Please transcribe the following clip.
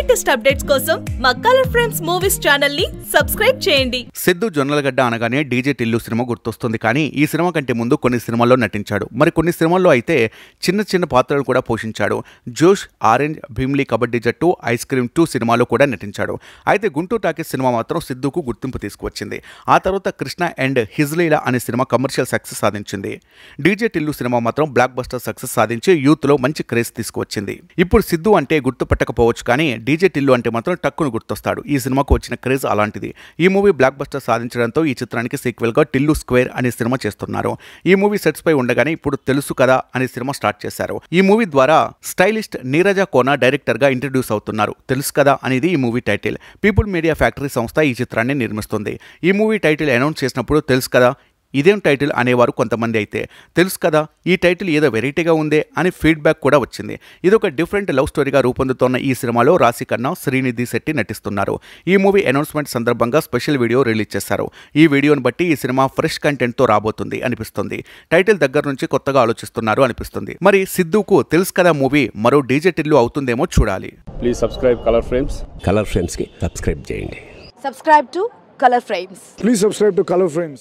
Latest updates కోసం మా Colour Frames movies channel ని సబ్స్క్రైబ్ చేయండి. సిద్ధు జొన్నలగడ్డ అనగానే డీజే టిల్లు సినిమా గుర్తొస్తుంది. కానీ ఈ సినిమా కంటే ముందు కొన్ని సినిమాల్లో నటించాడు. మరి కొన్ని సినిమాల్లో అయితే చిన్న చిన్న పాత్రలు కూడా పోషించాడు. జోష్, ఆరెంజ్, భీమ్లీ కబడ్డీ జట్టు, ఐస్ క్రీమ్ 2 సినిమాలో కూడా నటించాడు. అయితే గుంటూరు టాకీస్ సినిమా మాత్రం సిద్ధుకు గుర్తింపు తీసుకువచ్చింది. ఆ తర్వాత కృష్ణ అండ్ హిజ్లీలా అనే సినిమా కమర్షియల్ సక్సెస్ సాధించింది. డీజే టిల్లు సినిమా మాత్రం బ్లాక్ బస్టర్ సక్సెస్ సాధించి యూత్ లో మంచి క్రేజ్ తీసుకువచ్చింది. ఇప్పుడు సిద్ధు అంటే గుర్తుపట్టకపోవచ్చు, కానీ డీజే టిల్లు అంటే మాత్రం టక్కును గుర్తొస్తాడు. ఈ సినిమాకు వచ్చిన క్రేజ్ అలాంటిది. ఈ మూవీ బ్లాక్ బస్టర్ సాధించడంతో ఈ చిత్రానికి సీక్వెల్ గా టిల్లు స్క్వేర్ అనే సినిమా చేస్తున్నారు. ఈ మూవీ సెట్స్ పై ఉండగానే ఇప్పుడు తెలుసు కదా అనే సినిమా స్టార్ట్ చేశారు. ఈ మూవీ ద్వారా స్టైలిస్ట్ నీరజ కోన డైరెక్టర్ గా ఇంట్రడ్యూస్ అవుతున్నారు. తెలుసు కదా అనేది ఈ movie title. People Media Factory సంస్థ ఈ చిత్రాన్ని నిర్మిస్తుంది. ఈ మూవీ టైటిల్ అనౌన్స్ చేసినప్పుడు తెలుసు కదా ఇదేం టైటిల్ అనేవారు కొంతమంది. అయితే తెలుసు కదా ఈ టైటిల్ ఏదో వెరైటీగా ఉందే అని ఫీడ్బ్యాక్ కూడా వచ్చింది. ఇది ఒక డిఫరెంట్ లవ్ స్టోరీగా రూపొందుతున్న ఈ సినిమాలో రాశి ఖన్నా, శ్రీనిధి శెట్టి నటిస్తున్నారు. ఈ మూవీ అనౌన్స్మెంట్ సందర్భంగా స్పెషల్ వీడియో రిలీజ్ చేశారు. ఈ వీడియోని బట్టి ఈ సినిమా ఫ్రెష్ కంటెంట్తో రాబోతుంది అనిపిస్తుంది. టైటిల్ దగ్గర నుంచి కొత్తగా ఆలోచిస్తున్నారు అనిపిస్తుంది. మరి సిద్ధుకు తెలుసు కదా మూవీ మరో డీజే టిల్లు అవుతుందేమో చూడాలి. Please subscribe Colour Frames. Colour Frames కి సబ్స్క్రైబ్ చేయండి. Subscribe to Color Frames. Please subscribe to Color Frames.